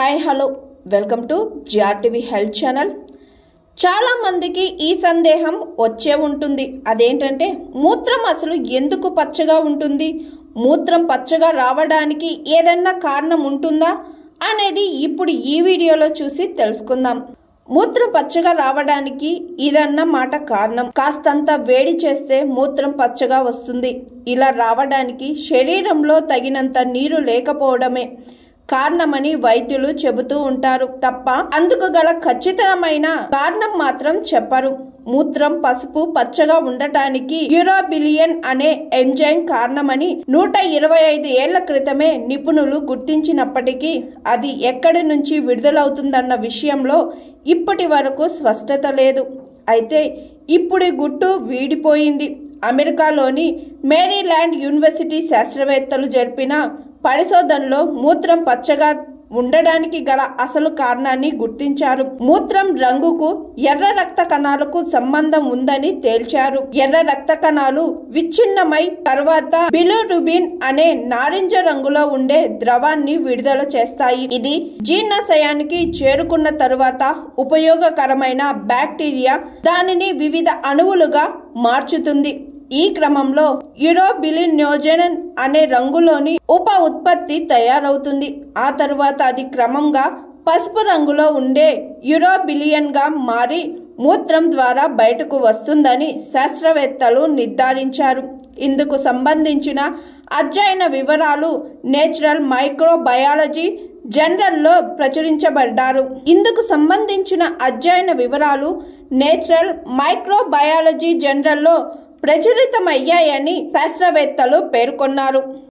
Hi hello welcome to G R T V health channel. చాలా మందికి ఈ సందేహం వచ్చే ఉంటుంది. అదేంటంటే మూత్రం అసలు ఎందుకు పచ్చగా ఉంటుంది, మూత్రం పచ్చగా రావడానికి ఏదైనా కారణం ఉంటుందా అనేది ఇప్పుడు ఈ వీడియోలో చూసి తెలుసుకుందాం. మూత్రం పచ్చగా రావడానికి ఇదన్నమాట కారణం. కాస్తంత వేడి చేస్తే మూత్రం పచ్చగా వస్తుంది. ఇలా రావడానికి శరీరంలో తగినంత నీరు లేకపోవడమే కారణమని వైద్యులు చెబుతూ ఉంటారు తప్ప అందుకు గల ఖచ్చితమైన కారణం మాత్రం చెప్పరు. మూత్రం పసుపు పచ్చగా ఉండటానికి యూరోబిలియన్ అనే ఎంజైమ్ కారణమని 125 ఏళ్ల క్రితమే నిపుణులు గుర్తించినప్పటికీ అది ఎక్కడి నుంచి విడుదలవుతుందన్న విషయంలో ఇప్పటి వరకు స్పష్టత లేదు. అయితే ఇప్పుడు గుట్టు వీడిపోయింది. అమెరికాలోని మేరీల్యాండ్ యూనివర్సిటీ శాస్త్రవేత్తలు జరిపిన పరిశోధనలో మూత్రం పచ్చగా ఉండడానికి గల అసలు కారణాన్ని గుర్తించారు. మూత్రం రంగుకు ఎర్ర రక్త కణాలకు సంబంధం ఉందని తేల్చారు. ఎర్ర రక్త కణాలు విచ్ఛిన్నమై తర్వాత బిలిరుబిన్ అనే నారింజ రంగులో ఉండే ద్రవాన్ని విడుదల చేస్తాయి. ఇది జీర్ణాశయానికి చేరుకున్న తరువాత ఉపయోగకరమైన బ్యాక్టీరియా దానిని వివిధ అణువులుగా మార్చుతుంది. ఈ క్రమంలో యూరోబిలినోజెన్ అనే రంగులోని ఉప ఉత్పత్తి తయారవుతుంది. ఆ తరువాత అది క్రమంగా పసుపు రంగులో ఉండే యూరోబిలియన్ గా మారి మూత్రం ద్వారా బయటకు వస్తుందని శాస్త్రవేత్తలు నిర్ధారించారు. ఇందుకు సంబంధించిన అధ్యయన వివరాలు నేచురల్ మైక్రోబయాలజీ జర్నల్లో ప్రచురించబడ్డారు. ఇందుకు సంబంధించిన అధ్యయన వివరాలు నేచురల్ మైక్రోబయాలజీ జర్నల్లో ప్రచురితమయ్యాయని శాస్త్రవేత్తలు పేర్కొన్నారు.